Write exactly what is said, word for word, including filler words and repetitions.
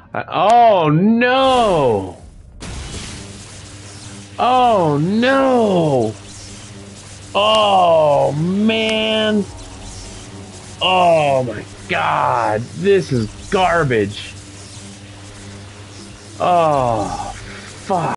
I, oh no! Oh no! Oh man! Oh my god! This is garbage! Oh, fuck.